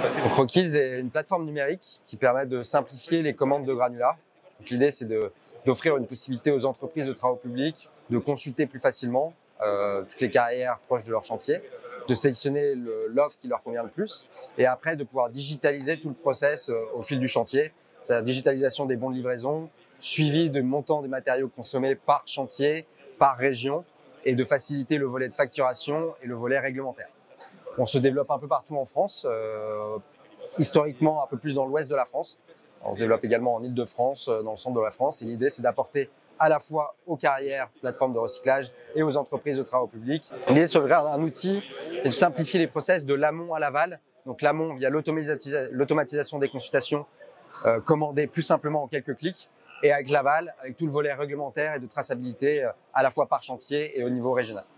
Donc Rockies est une plateforme numérique qui permet de simplifier les commandes de granulats. L'idée, c'est d'offrir une possibilité aux entreprises de travaux publics de consulter plus facilement toutes les carrières proches de leur chantier, de sélectionner l'offre qui leur convient le plus et après de pouvoir digitaliser tout le process au fil du chantier. C'est la digitalisation des bons de livraison, suivi de montant des matériaux consommés par chantier, par région et de faciliter le volet de facturation et le volet réglementaire. On se développe un peu partout en France, historiquement un peu plus dans l'ouest de la France. On se développe également en Île-de-France, dans le centre de la France. Et l'idée, c'est d'apporter à la fois aux carrières, plateformes de recyclage et aux entreprises de travaux publics. L'idée, c'est un outil et de simplifier les process de l'amont à l'aval. Donc l'amont via l'automatisation des consultations, commandées plus simplement en quelques clics. Et avec l'aval, avec tout le volet réglementaire et de traçabilité à la fois par chantier et au niveau régional.